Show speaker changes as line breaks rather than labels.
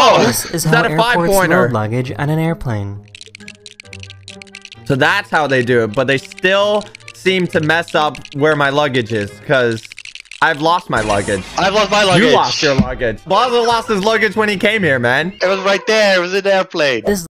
Oh,
This is how
that a
airports
5-pointer?
load luggage on an airplane.
So that's how they do it, but they still seem to mess up where my luggage is, because I've lost my luggage.
I've lost my luggage.
You lost your luggage. Blaza lost his luggage when he came here, man.
It was right there. It was in the airplane.
This